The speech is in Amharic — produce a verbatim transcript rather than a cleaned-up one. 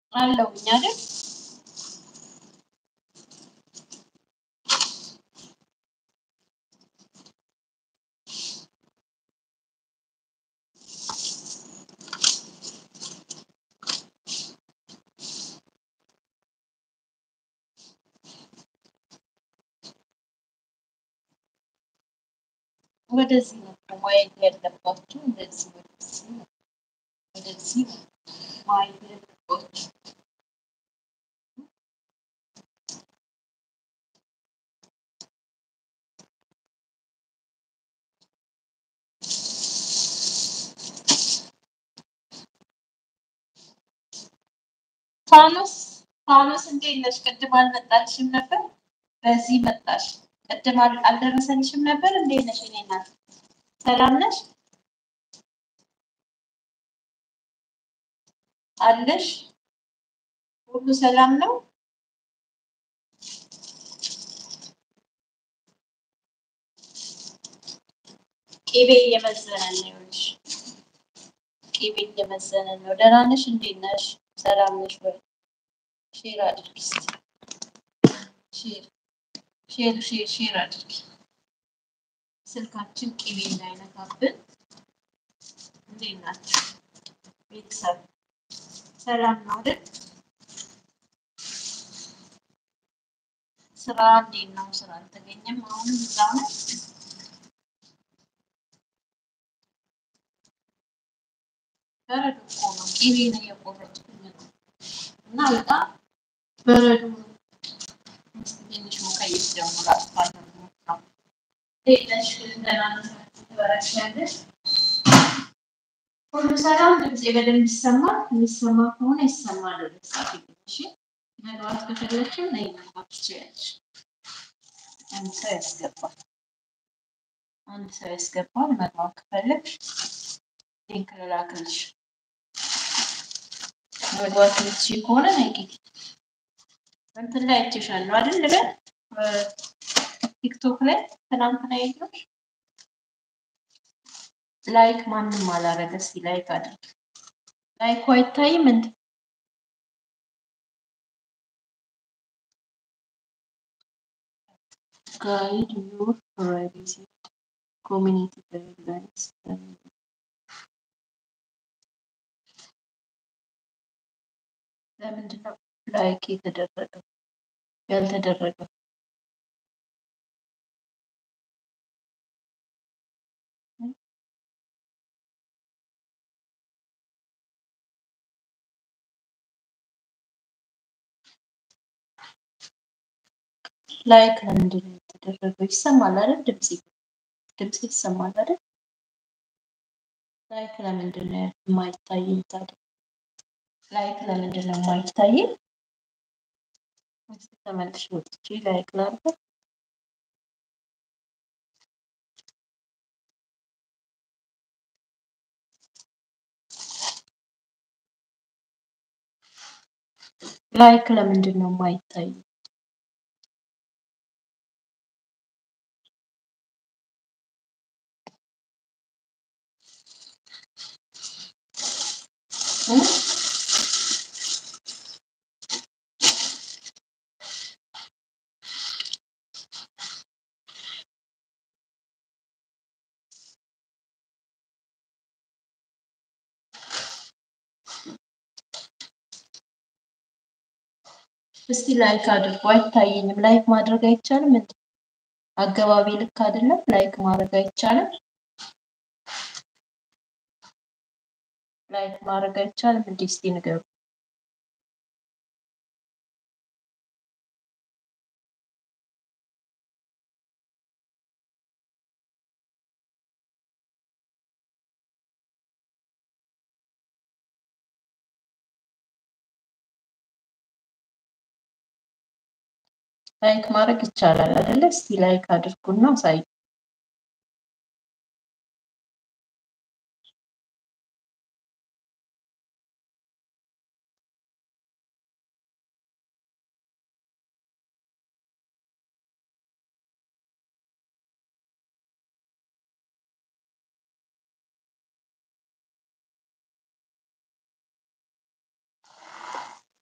አለውኝ አይደል? ወደዚህ ነው ማየት ያለባችሁ። እንደዚህ ወደዚህ ነው ወደዚህ ነው ማየት ያለባችሁ። ፋኖስ ፋኖስ እንዴት ነሽ? ቅድም አልመጣልሽም ነበር? በዚህ መጣሽ። ቅድም አልደረሰልሽም ነበር? እንዴት ነሽ? እኔ እናት ሰላም ነሽ? አለሽ? ሁሉ ሰላም ነው? ቅቤ እየመዘነ ነው ይኸውልሽ። ቅቤ እየመዘነ ነው። ደህና ነሽ? እንዴት ነሽ? ሰላም ነሽ ወይ? ሼር አድርጊ እስኪ። ሼር ሼር ሼር ሼር አድርጊ። ስልካችን ቅቤ እንዳይነካብን። እንዴት ናችሁ ቤተሰብ? ሰላም ነው አይደል? ስራ እንዴት ነው? ስራ አልተገኘም? አሁንም እዛ ነው? በረዶ እኮ ነው። ቅቤ ነው እየቆረጥኩኝ ነው እና በጣም በረዶ ነው። ትንሽ ሙቀይስ ደግሞ ላጥፋት ነው። ሄደሽ ደህና ናችሁ? ትበረሻለሽ? ሁሉ ሰላም? ድምፄ በደንብ ይሰማል? የሚሰማ ከሆነ ይሰማል። ለሳፊ እሺ። መግባት ከፈለግሽም ነይ መግባት ትችያለሽ። አንድ ሰው ያስገባል። አንድ ሰው ያስገባል። መግባት ከፈለግሽ ሊንክ ልላክልሽ። መግባት ልትችይ ከሆነ ነይ ግቢ። እንትን ላይ አይቼሻለሁ አይደል? ልበል ቲክቶክ ላይ ትናንትና ያየሁሽ። ላይክ ማንም አላረገ። እስኪ ላይክ አድርግ። ላይኩ አይታይም እንዴ? ጋይድ ዩር ፕራይቬሲ ኮሚኒቲ ጋይድላይንስ። ለምንድን ነው ላይክ የተደረገው ያልተደረገው? ላይክ ለምንድን ነው የተደረገው? ይሰማል አይደል? ድምጽ ድምጽ ይሰማል አይደል? ላይክ ለምንድን ነው የማይታየኝ ታዲያ? ላይክ ለምንድን ነው የማይታየኝ? እስኪ ተመልሼ ወጥቼ ላይክ ላድርግ። ላይክ ለምንድን ነው የማይታየኝ? እስቲ ላይክ አድርጉ። አይታየኝም። ላይክ ማድረግ አይቻልም እንዴ? አገባቢ ልክ አይደለም? ላይክ ማድረግ አይቻልም? ላይክ ማድረግ አይቻልም እንዴ? እስቲ ንገሩ። ላይክ ማድረግ ይቻላል አይደለ? እስቲ ላይክ አድርጉና አሳዩ።